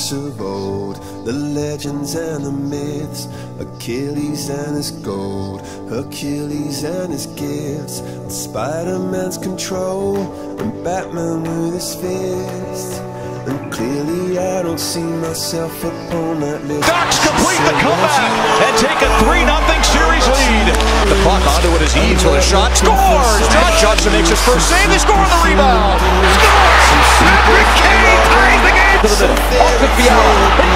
giants of old, the legends and the myths, Achilles and his gold, Hercules and his gifts, Spider-Man's control, and Batman with his fist. And clearly I don't see myself upon that list. Ducks complete the comeback and take a 3-0 series lead. The clock onto it as Eaves with a shot. Scores! John Johnson makes his first save. They score on the rebound. Scores! Patrick Kane ties the game to the middle. Off to Fiala.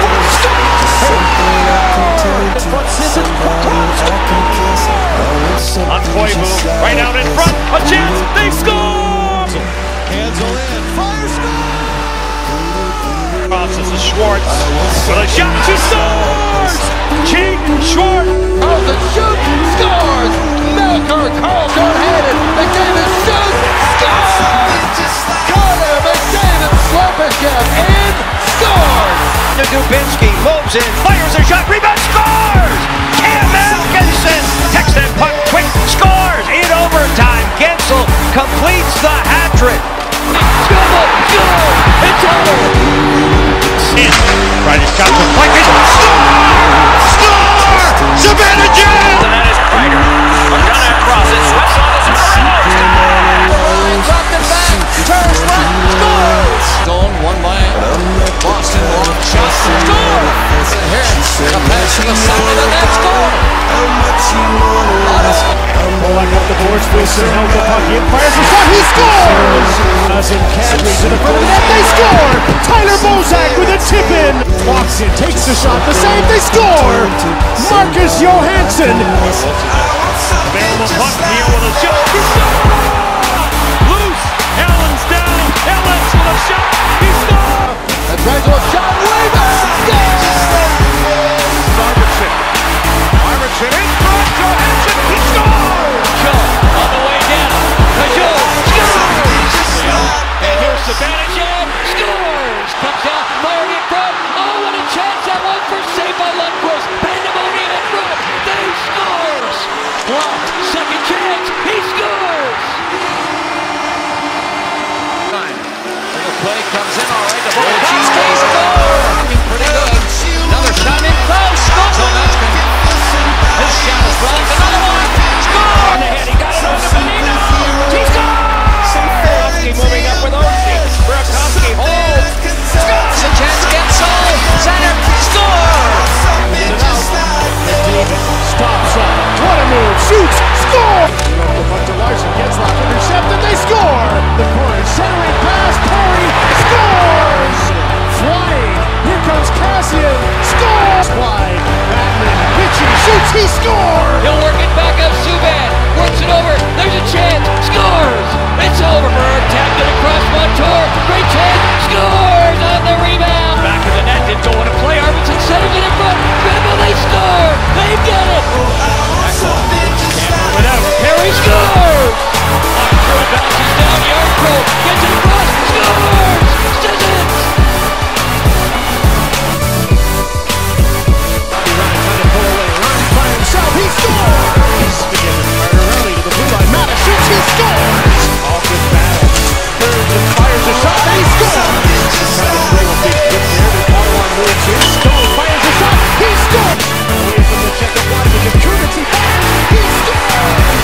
On Koivu, right out in front. A chance. They score! Hansel in. Fire score! This is Schwartz with a shot. She scores! Cheat Schwartz! Oh, the shoot! Scores! Melker, Carlton headed. McDavid shoot! Scores! Connor McDavid Slopashev and scores! Dubinsky moves in, fires a shot, rebound, scores! Cam Atkinson takes that puck quick, scores! In overtime, Gensel completes the hat-trick. It's over! Right, his shot deflected. Score! Savannah Jam! And that is Kreider. Down across it. Swiss on his Dropped it back. Turns left. Scores! Stone, one by Boston. Long shot. Score! Ahead. A pass to the side of that score. Back up the boards. Wilson held the puck in. Fires the shot. He scores! Nazem Kadri to the front of the net. They score! Tyler Bozak with a tip-in. Walks in, takes the shot, the save, they score! Marcus Johansson! Available puck, Neal with a shot. Loose! Allen's down. Ellis with a shot. He scores! A gradual shot. Rebound! Arvidsson in front. Johansson. He scores! Joe on the way down. Joe scores! And here's Savannah. Scores! Comes out, fired in front. Oh, what a chance that was for save by Lundqvist. Pandemonium in front. They scores! Blocked. Second chance. He scores! The play comes in all right. The ball stays score! Pretty good. Another shot in close. Scores! His shot is blocked. Another one. Score! On the head. He got it on the Benino. He scores! Burakovsky moving up with Oshie. Burakovsky holds. Scores! A chance against Sol. Center. Scores! David stops up. What a move. Shoots. Score! The puck to Larson. Gets locked. Intercepted. They score! The corner. Centering pass. Corey scores! Flying. Here comes Cassian. Scores! Wide. Batman. Pitching. Shoots. He scores! He'll work it back up. Subban works it over. There's a chance. Scores! It's over. Bird tapped it across Montour. Great chance. Scores on the rebound. Back of the net. Didn't go into play. Arvidsson Centers it in front. Dribble. They score. They get it. Perry Scores! Armstrong bounces down. Yarncrow gets it across. Scores! Stizens! Trying to pull away. Runs by himself. He scores! Early to the blue line. Matta shoots. He scores! All good battle. Turns and fires a shot. He scores! Trying to throw a big hit there. The Ottawa moves in. Stone fires a shot. He scores! Away from the check of Washington. Kurtz. He fires. He scores!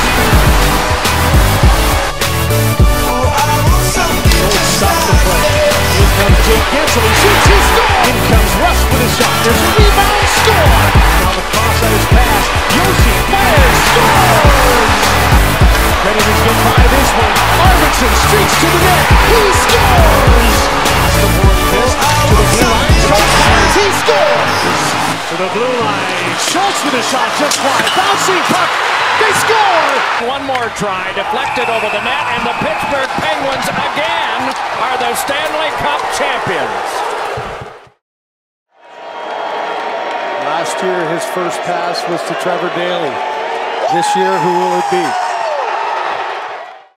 Stop the play. Here comes Jake Gensel. He shoots. He scores! In comes Russ with a shot. There's a rebound. Score! Now the cross-ice pass. Yoshi fires. Scores! Predators get by this one. Arvidsson streaks to the net. He scores! The board miss. To the blue line. Schultz fires. He scores! To the blue line. Schultz with a shot just wide. Bouncing puck. They score! One more try, deflected over the net, and the Pittsburgh Penguins again are the Stanley Cup champions. Last year, his first pass was to Trevor Daley. This year, who will it be?